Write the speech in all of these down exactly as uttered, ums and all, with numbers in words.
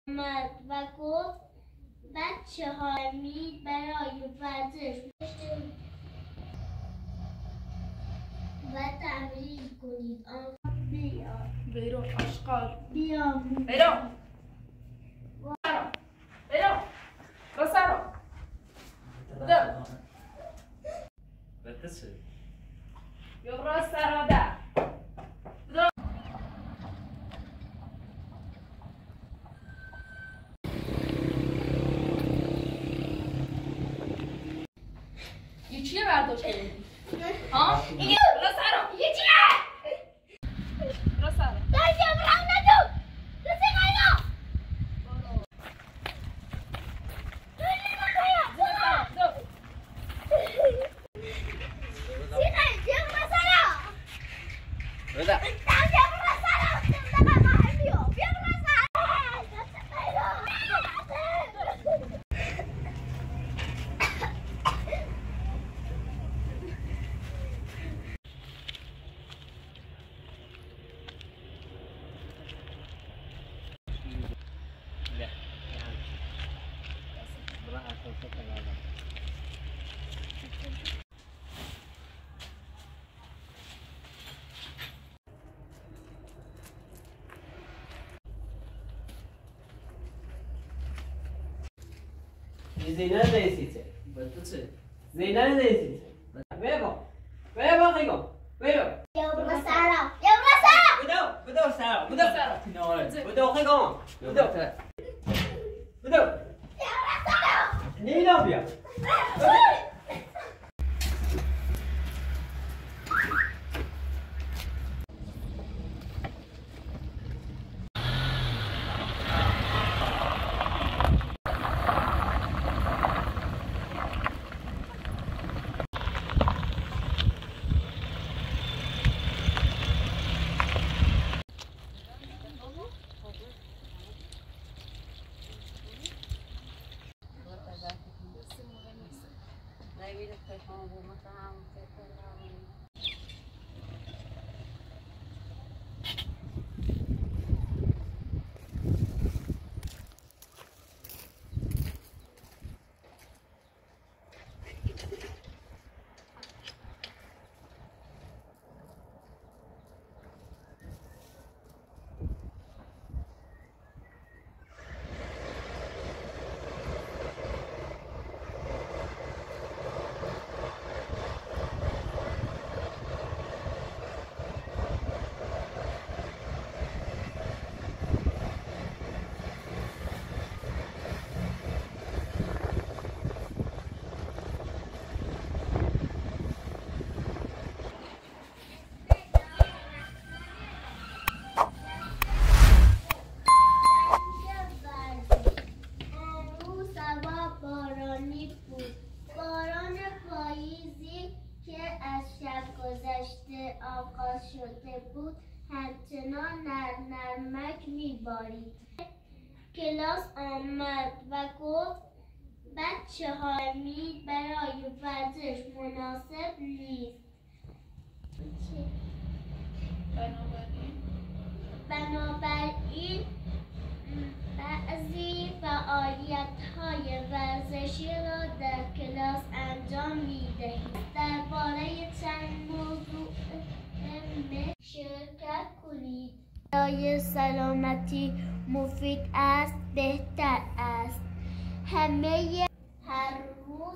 آمد و گفت بچه ها می برای ورزش و تمرین کنید. آنها بیا بیرون آشغال بیا بیرون بیرون بسرو ده بتسه یورا سراده یه چیه برداشت کردی؟ ها؟ اینگه را سرم یه چیه؟ را سرم داشتم رم ندو رسی قینا دولی مکایا دو سیقه جم رسالا بده دم جم رسالا دم مهم بیو بیم رسالا دست قینا زینه دیسیته بتسه زینه دیسیته بیا بیا خیگو بیا یا رسالا یا رسالا بدو بدو سارا بدو نه بدو خیگو بدو بدو یا رسالا نیلا بیا بارانی بود. باران پاییزی که از شب گذشته آغاز شده بود همچنان نر نرمک میبارید. کلاس آمد و گفت بچه ها می برای ورزش مناسب نیست. بنابراین بعضی فعالیت‌های ورزشی را در کلاس انجام می‌دهید. درباره چند موضوع مهم شرکت کنید. برای سلامتی مفید است، بهتر است همه هر روز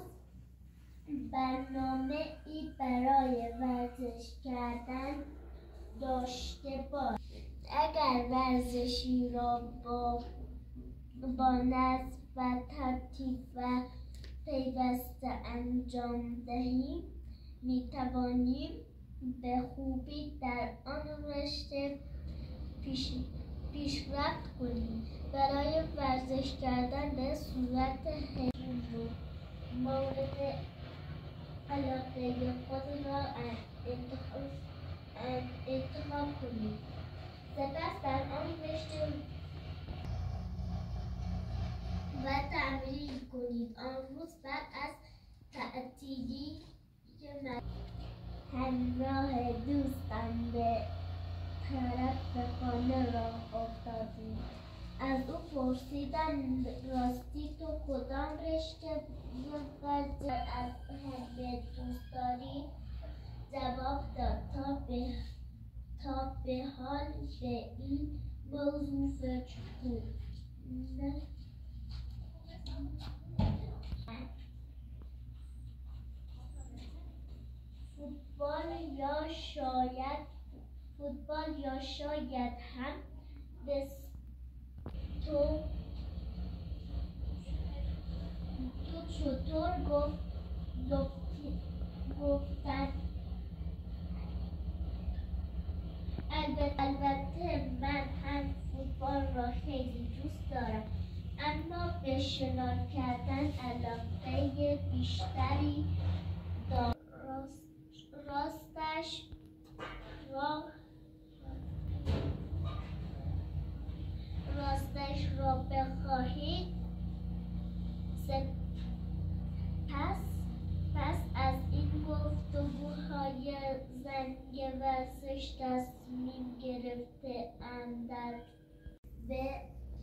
برنامه‌ای برای ورزش کردن داشته باش. اگر ورزشی را با با نظم و ترتیب و پیوسته انجام دهیم می توانیم به خوبی در آن رشته پیش پیشرفت کنیم. برای ورزش کردن به صورت حیوانی مورد علاقه خود را انتخاب انتخاب کنید. سپس در آن رشته و تمرین کنید. آن روز بعد از تعطیلی همراه دوستان به طرف خانه راه افتادیم. از او پرسیدن راستی تو کدام رشته بلد از همه دوست داری؟ جواب داد تا به تا به حال به این موضوع فکر کنم. فوتبال یا شاید فوتبال یا شاید هم به تو تو چطور گفت گفتن البته البته من هم فوتبال را خیلی دوست دارم، اما به شنا کردن علاقه بیشتری دارم. راستش را راستش را بخواهید پس پس از این گفتگوهای زنگ ورزش تصمیم گرفته ام در به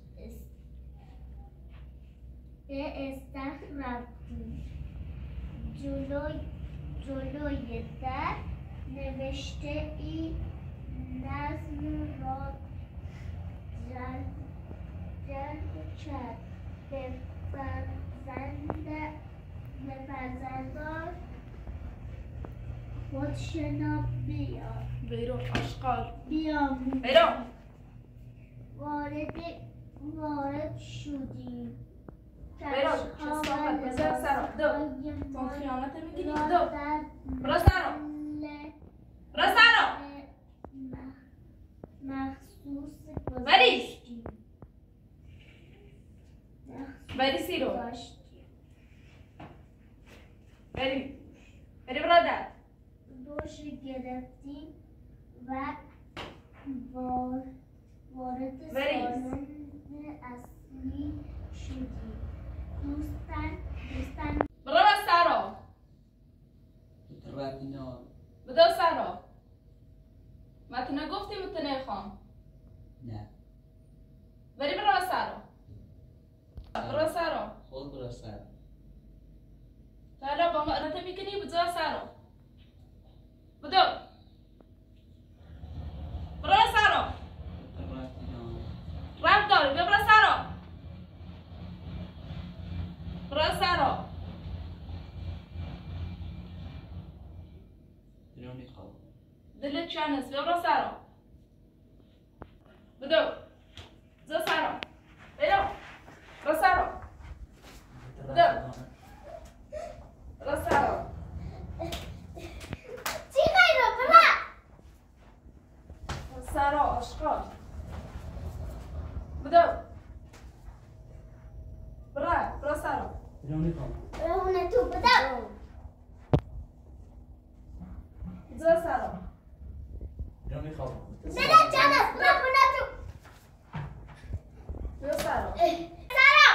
به استخر رفتیم. جلوی جلوی در نوشته ای نظم را جلب جلب کرد به فرزند به فرزندان خود شنا بیار بیرون آشغال بیاموزی. بیرون وارد وارد شدیم. بیرون کسافت بذار سرم دو تو خیانت میکنی دو برو سرم برو سرم مخصوص بریش گذاشتیم. بری سیرو گذاشتیم. بری بری برادر دوش گرفتیم و وار- وارد بریز. سالن اصلی شدیم. دوستان دوستان برو سرم رفتینا بدو سرم ما تو نگفتی متنه خان نه بری برو سرم برو سرم خود برو سر تا حالا با ما ارته میکنی بدو سرم بدو برو سرم رفتینا رفت داری بیا برو سرم برو سرم دلو میخواب دلت چند است بیا برو سرم بدو زو سرم برو برو سرم بدو برو سرم چی خیلی بلا برو سرم آشقال بدو برو برو سرم دلو میخواب اونه تو بدا زو سرم دلو میخواب دلت چند است بلا بلا تو بیا سرم سارا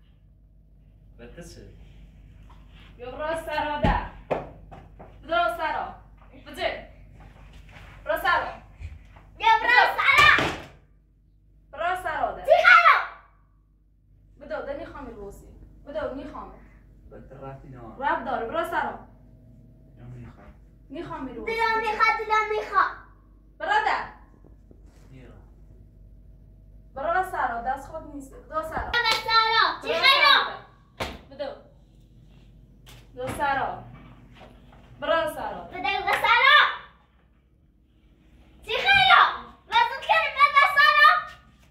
بتسه بیا برو سرم ده بدو سرم بدو برو سرم بیا برو سارا برو سرم ده چی خیلی بدو ده میخوام البوسی بدو میخوام بت رفتینا رب داره برو سرم دلو میخواب میخوام البوسی دلم میخواد دلم میخواد برادر نیرا برو سرم دست خود نیست بدو سرم سارا چی خیلی بدو بدو سرم برو سرم بده به سارا چی خیلی واسه کنی بده سارا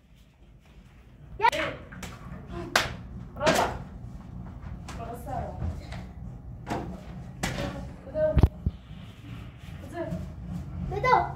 برادر برو سرم بدو بدو بدو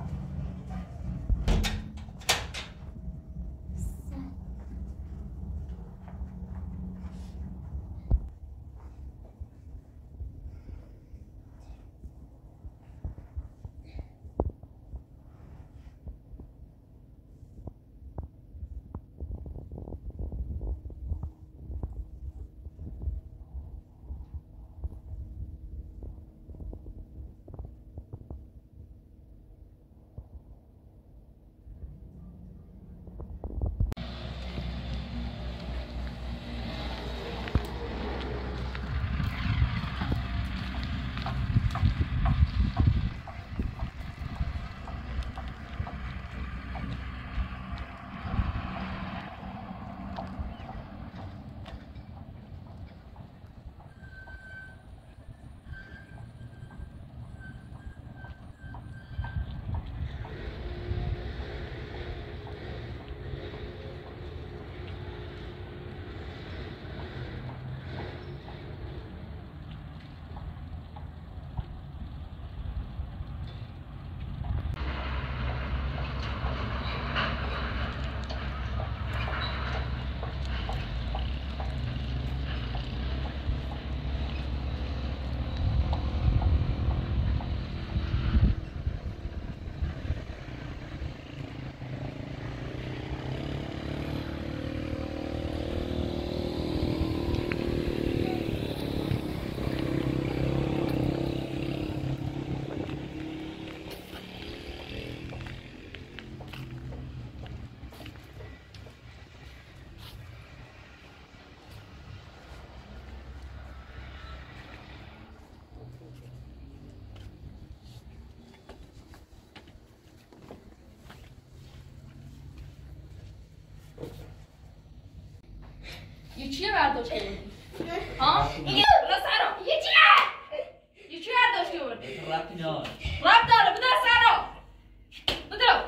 یه چیه برداشت کردی؟ ها؟ اینو برو سرا یه چیه؟ یه چی برداشت کردی؟ رفتی نه رب داره بدر سرا بدر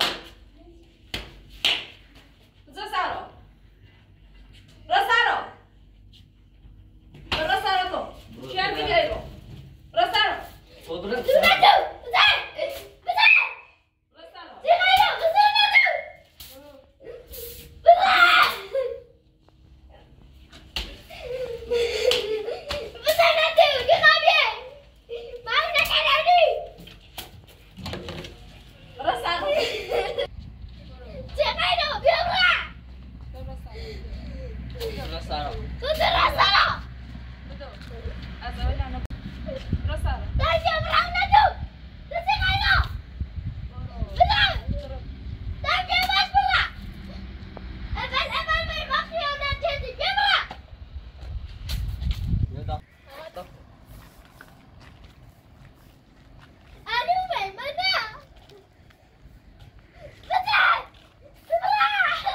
بدر سرا برو سرا برو سرا تو چی هم دیگه ایرو برو سرا خود تو رفت نتو بزن بزن برو سرا چه خیلی بزن نتو بزن بزن نتو که خواهیه من نکردی برو سرا چه خیلی بیا برا برو سرا برو سرا تو درست سرا بدر از اول انا برو سرا در بیا برا نتو تو چه خیلی بزن در بیا باش برا اول اول بیر با خیانت کردی بیا برا الو بیر من نه بزن برا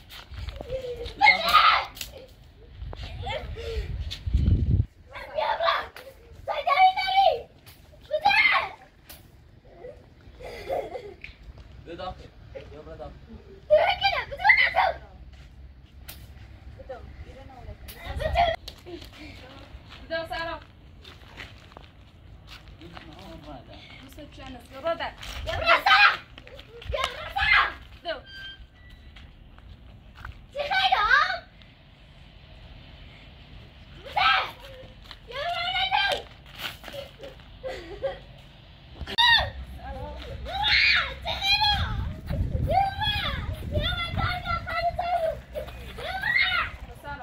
بزن بیا برا سایداری نری بزن به داخل یا به داخل درکنه بزن نتو بزن بدر سرا این نه اومده دوست چنس برو در بیا برا سرا بیا برا سرا دو چی خیلی ها؟ بزن بیا برا نتو چه خیلی بیا برا بیا برا کار کن خیلی سرو بیا برا برو سرا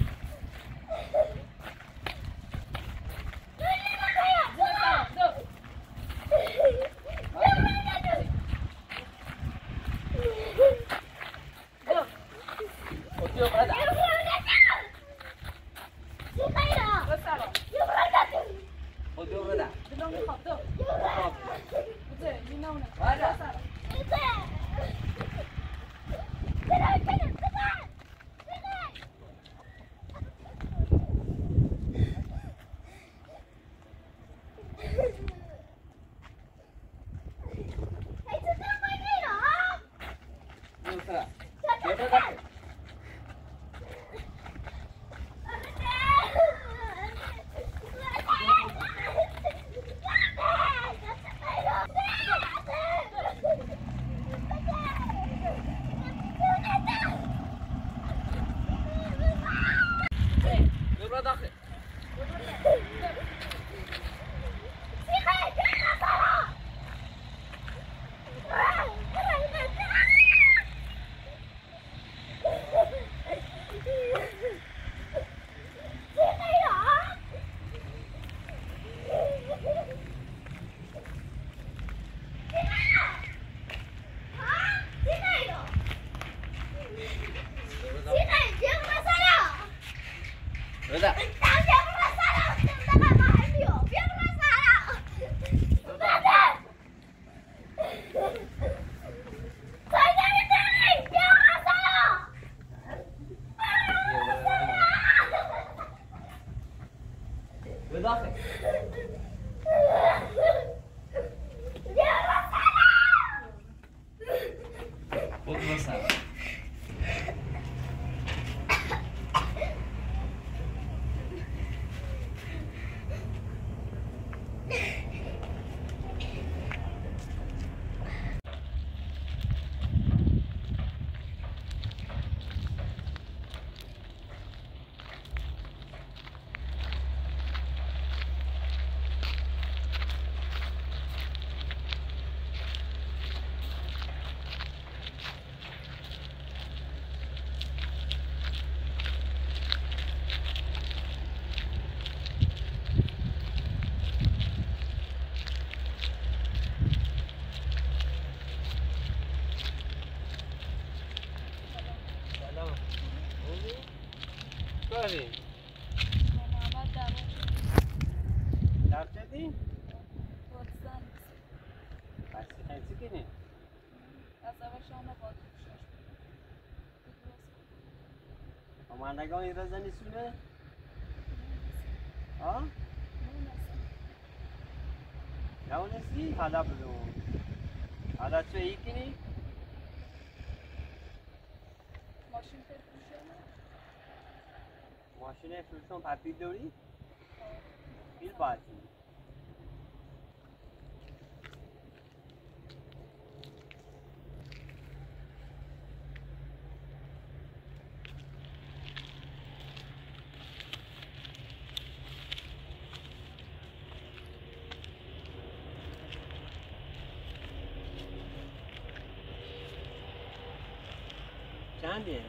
بیا برا بدر سرا دو بیا برا نتو دو خود یا بعد بیا برا نتو چی خیلی برو سرا بیا برا نتو خود یا بعد بدر میخواد دو بیا برا بدر مینونه آره. برو سرا بزن درکنه بزن بزن هی تو دنبال میرو ها؟ برو سرا تو یا به دنبال. داخل یا به داخل بده به داخل خود برو سرا کاری؟ محمد در در چدی؟ واتسان بسی خیلی کنی؟ از اول شانه باید آمندگان این رزنی سونه؟ ها؟ نونسی؟ حالا بدو حالا چه ای کنی؟ ماشین فروشم ماشین فروشم پپی دوری؟ بیل باید چنده؟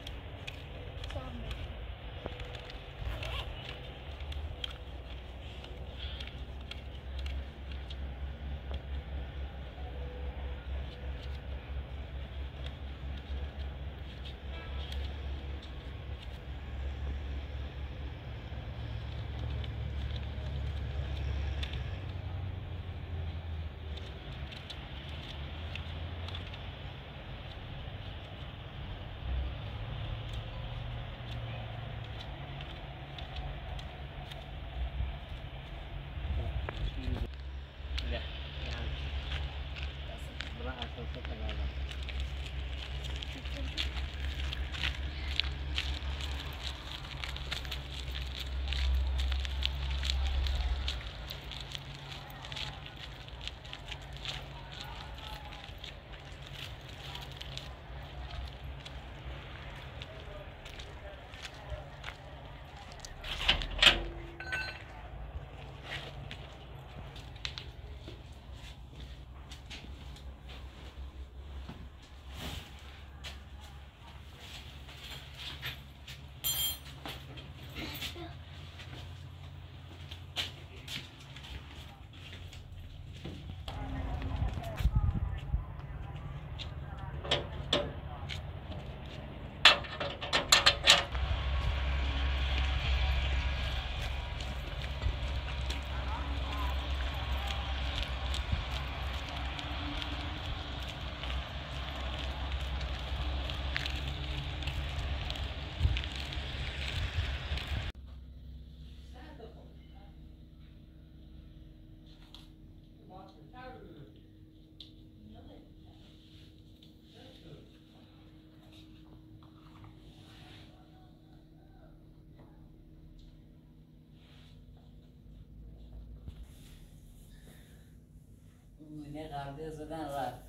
اینه قرده زدن رفت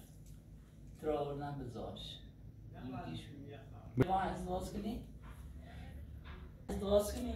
تر آوردن به زاش ما ازدواج کنی؟ ازدواج کنی؟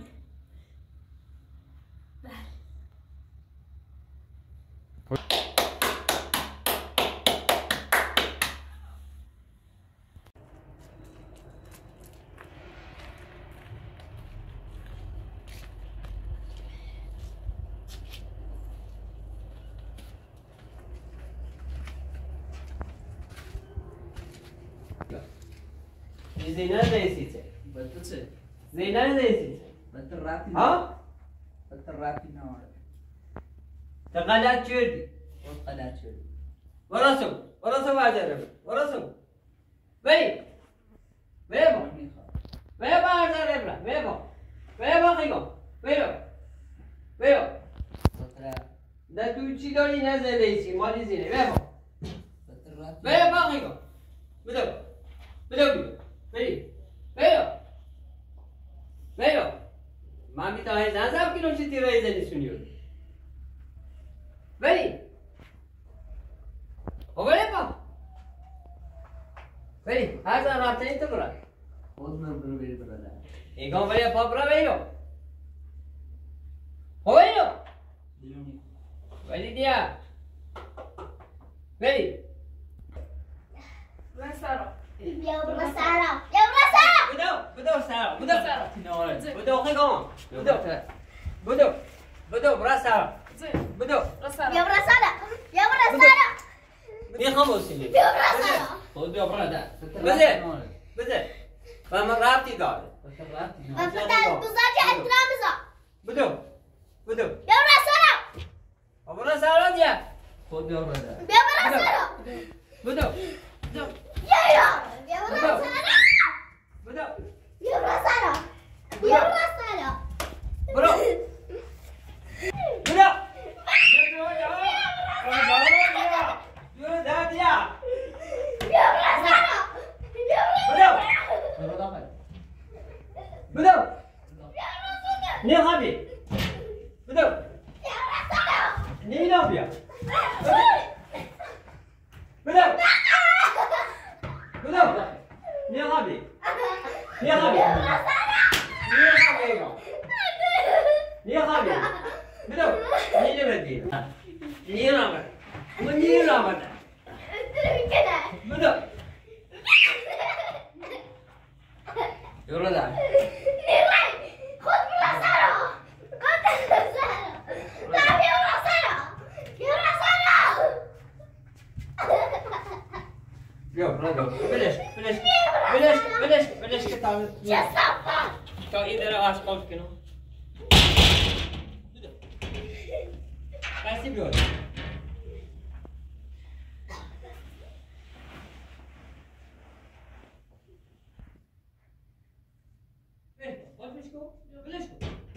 زینه نیستی بطه چه؟ زینه نیستی بطه رفتی ها؟ بطه رفتی ناره تا غلط کردی خود قلت شد ورسو ورسو بازاره ورسو بری بری با بری بازاره برا بری با بری با خیلی بری بری بطه ده تو چی داری نزده نیستی مالی زینه بری با بطه رفتی بری با خیلی بدو بدو بدو بری بری بری من میتونم زنزم کلو چی تیره ایزنی سونیو بری او بری با بری هر زن رفته این تو برا خود من برو بری براده ایگان بری پا برا بری او بری دیونی بری دیا بری من سارا بیا برو سارا بیا برو سارا بدو بدو سارا بدو سارا ناره بدو خیگان بدو بدو بدو برا سارا بدو برو سارا بیا برو سارا بیا برو سارا میخوام بسیلی بیا برو سارا خود بیا براده بده بده و من رابطی داره بطه رفتی من ناره فتن بزرگ احترام بذار بدو بدو بیا برو سارا برا سارا دیا خود بیا براده بیا برو سارا بدو جو بیا بیا برو سارا بدو يلا سارة يلا سارة برو برو يلا داديا يلا سارة برو Suruh apa? برو ني غبي برو ني نوبيا برو برو ني غبي ني غبي ني غبي ني غبي برو ني نبدي ني نامر وني نامر برو يلا ده يلا برو بلاش بلاش بلاش بلاش بلاش كتاب Kau ini adalah askol kena. Kasih bro. Eh, boleh kau? Boleh kau?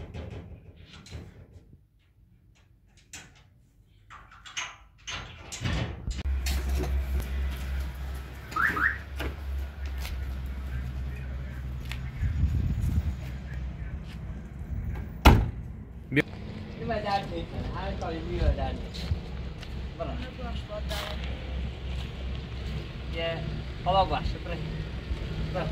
Nhưng mà đàn thì ai coi như là đàn vâng yeah kalau bas seperti vâng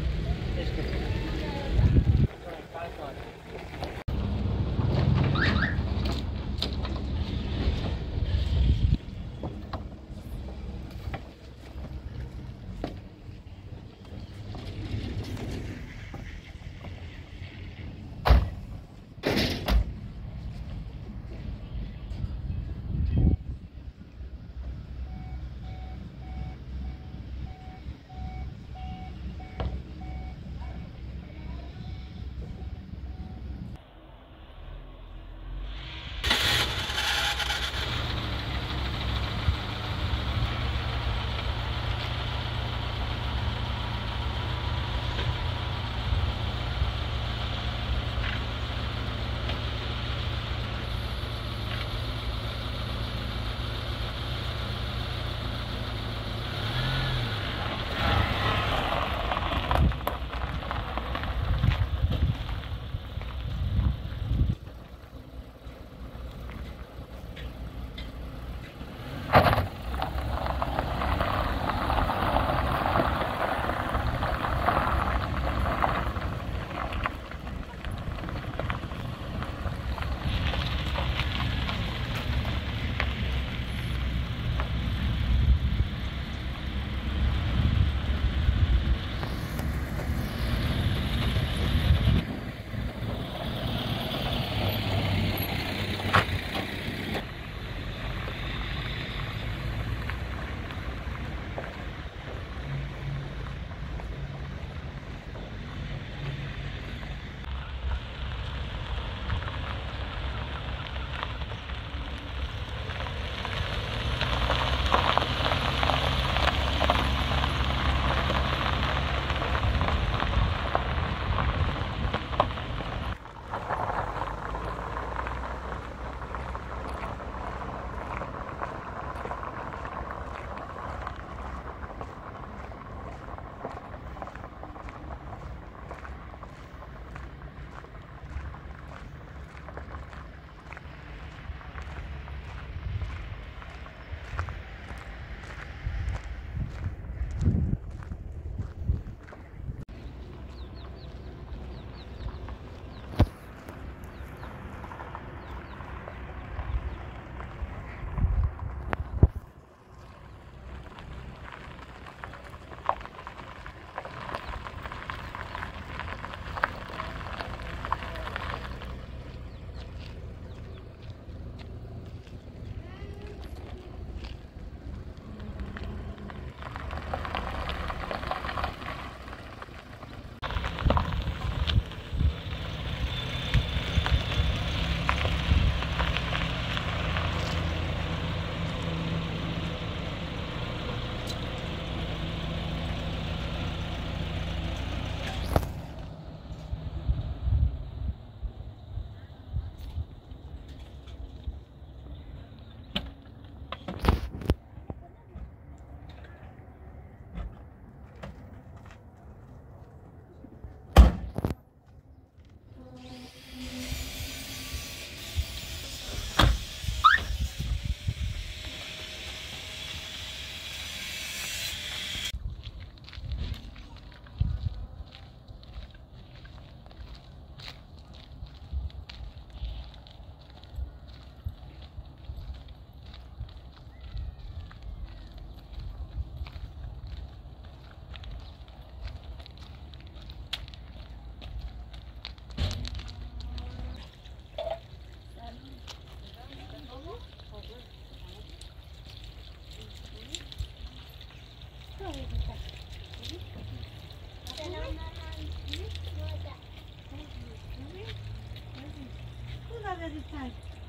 عزیزم.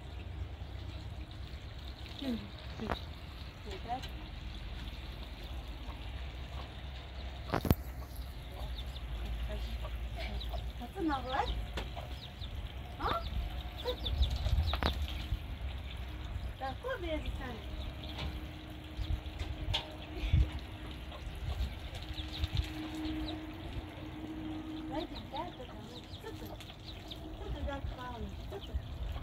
What's another one? Huh? That's good, baby. Right, that's the one. Super. Super, that's fine. Super.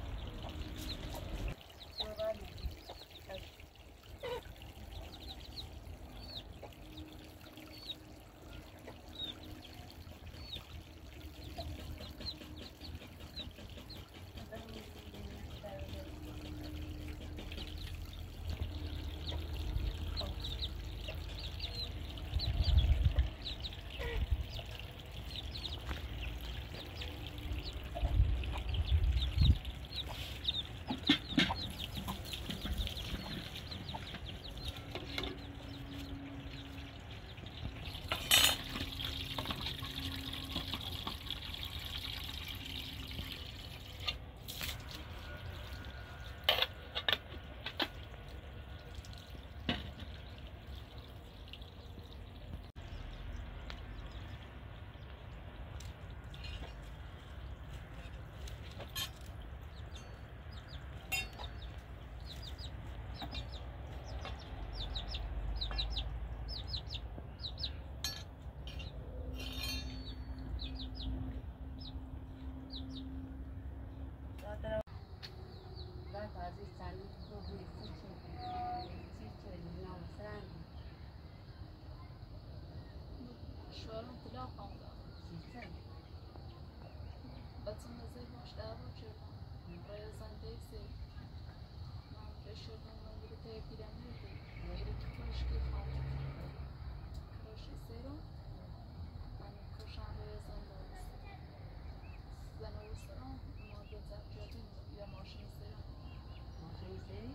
شوهرم طلا خونده بچم نزدیک باش دعوا کردم برای زنده سی من بشردم من دیگه تای پیرم نیدی دیگه تو کاشکی خونده کاشی سیرم من کاشم روی زنده زنده سرم ما دو زب جدیم یا ماشین سرم ماشین سری؟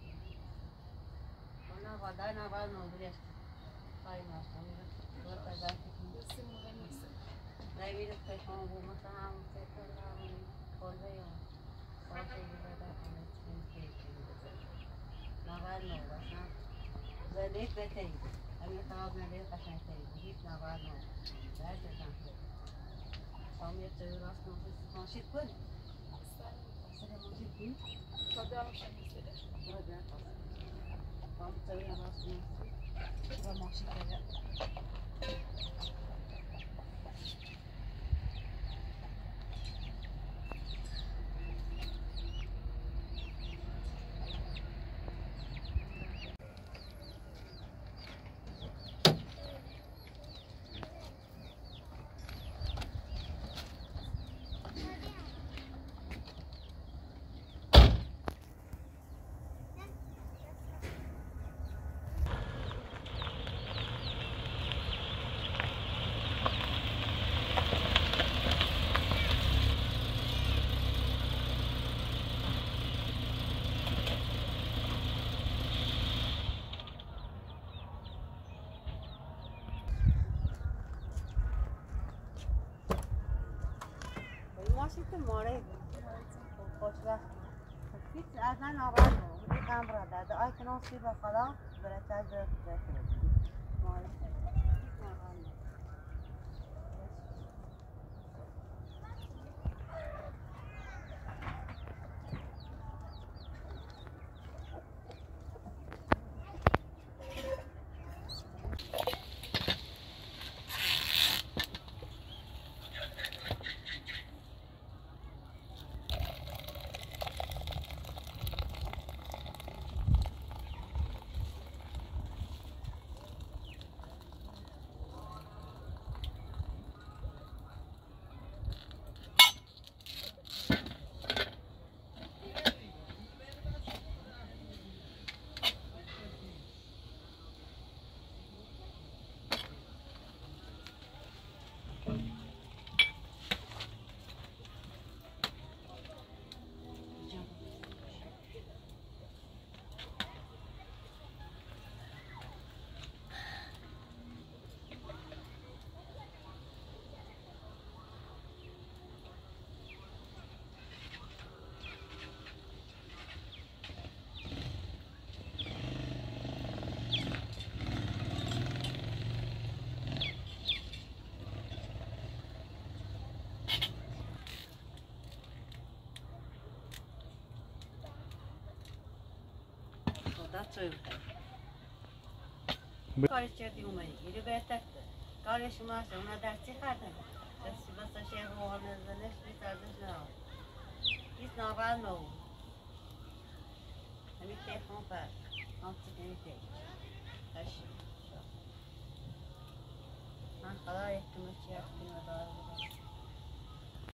اونا غدای نباید نودریش خواهی ماشین دور قضایی بسی مهم نیست نمیره پشمان بود مثلا همون سکر همون کلبه یا ساسی بوده کنه چین سیکی بوده نباید نو باشن زدیت بتری همین خواب ندید قشنگ تری بود هیچ نباید نو در جزن سامی توی راست ماشید کنی سر ماشید کنی خدا روشن می‌سازه. خدا خدا. سامی توی راست ماشید و ماشید کنی. ماشین ماره بود خوشبخت هیچ از من آغاز بود هیچ هم را داد آی کنون سی به خدا برای چاک برای بسید ماره açıyor. کارش کردی اومدی گیری بهتر کارش ماست اونا دستی خردن دستی بسا شیخ روحان نزدنش بیت ازش نه بیت نابر نو همی تیخون پر هم تیخونی تیخ هشی من خدا یکمه چی هفتی مدار بودم